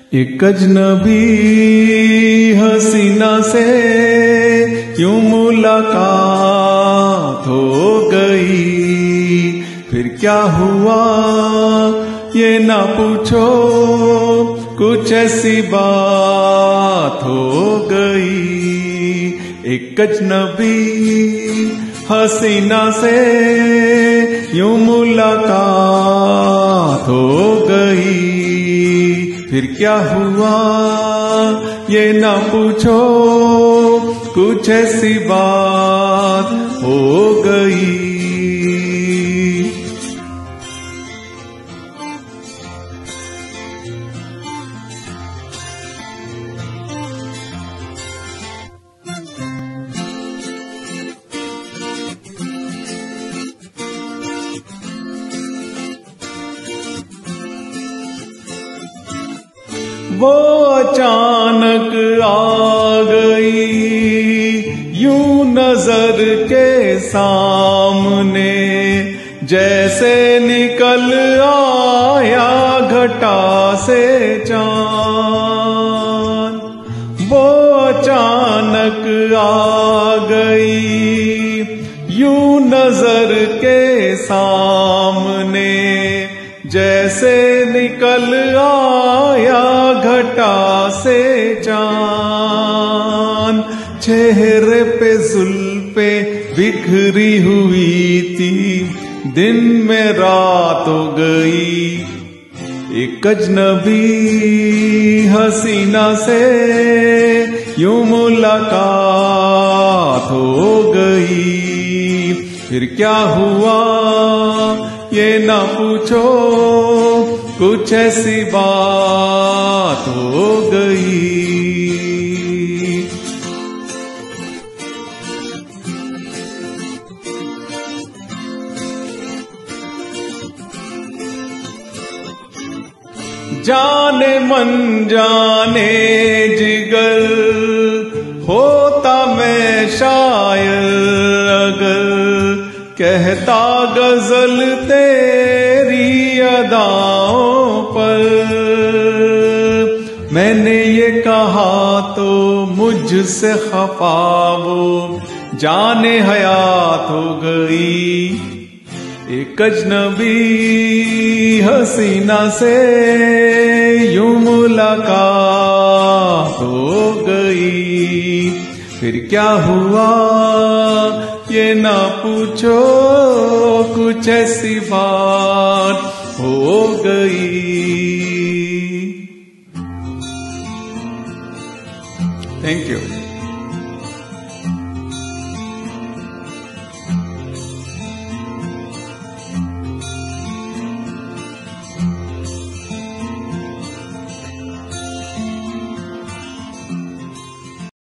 एक अजनबी हसीना से यूं मुलाकात हो गई। फिर क्या हुआ ये ना पूछो, कुछ ऐसी बात हो गई। एक अजनबी हसीना से यूं मुलाकात हो गई। फिर क्या हुआ ये ना पूछो, कुछ ऐसी बात हो गई। वो अचानक आ गई यूं नजर के सामने, जैसे निकल आया घटा से चांद। वो अचानक आ गई यूं नजर के सामने, जैसे निकल आया घटा से चांद। चेहरे पे जुल्फे बिखरी हुई थी, दिन में रात हो गई। एक अजनबी हसीना से यूं मुलाकात हो गई। फिर क्या हुआ ये ना पूछो, कुछ ऐसी बात हो गई। जाने मन जाने जिगर होता मैं शायर अगर, कहता गजल तेरी अदाओं पर। मैंने ये कहा तो मुझसे खफा वो जाने हयात हो गई। एक अजनबी हसीना से यूं मुलाकात हो गई। फिर क्या हुआ ये ना पूछो, कुछ ऐसी बात हो गई। Thank you.